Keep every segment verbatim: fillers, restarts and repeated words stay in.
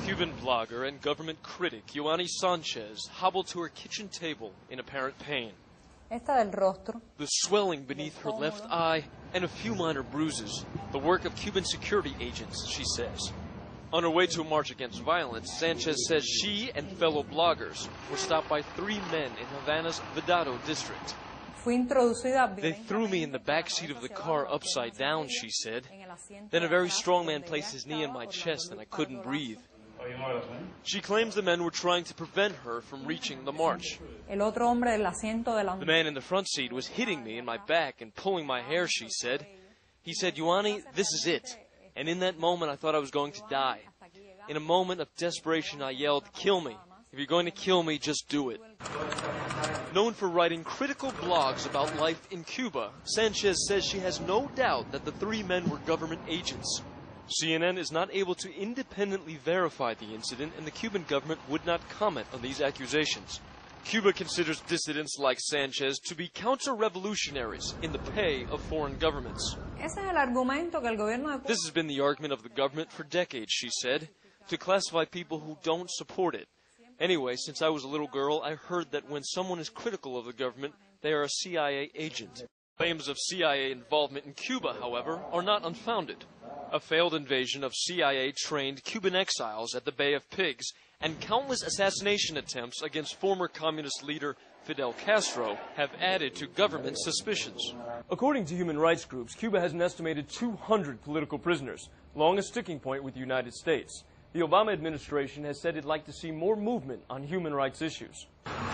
Cuban blogger and government critic Yoani Sanchez hobbled to her kitchen table in apparent pain. The swelling beneath her left eye and a few minor bruises, the work of Cuban security agents, she says. On her way to a march against violence, Sanchez says she and fellow bloggers were stopped by three men in Havana's Vedado district. They threw me in the back seat of the car upside down, she said. Then a very strong man placed his knee on my chest and I couldn't breathe. She claims the men were trying to prevent her from reaching the march. The man in the front seat was hitting me in my back and pulling my hair, she said. He said, "Yoani, this is it." And in that moment, I thought I was going to die. In a moment of desperation, I yelled, "Kill me. If you're going to kill me, just do it." Known for writing critical blogs about life in Cuba, Sanchez says she has no doubt that the three men were government agents. C N N is not able to independently verify the incident, and the Cuban government would not comment on these accusations. Cuba considers dissidents like Sanchez to be counter-revolutionaries in the pay of foreign governments. This has been the argument of the government for decades, she said, to classify people who don't support it. Anyway, since I was a little girl, I heard that when someone is critical of the government, they are a C I A agent. Claims of C I A involvement in Cuba, however, are not unfounded. A failed invasion of C I A-trained Cuban exiles at the Bay of Pigs and countless assassination attempts against former communist leader Fidel Castro have added to government suspicions. According to human rights groups, Cuba has an estimated two hundred political prisoners, long a sticking point with the United States. The Obama administration has said it'd like to see more movement on human rights issues.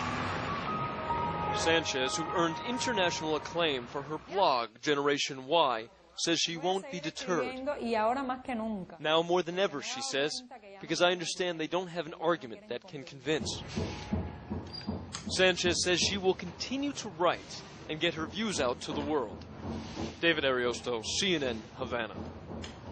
Sanchez, who earned international acclaim for her blog, Generation Y, says she won't be deterred. Now more than ever, she says, because I understand they don't have an argument that can convince. Sanchez says she will continue to write and get her views out to the world. David Ariosto, C N N, Havana.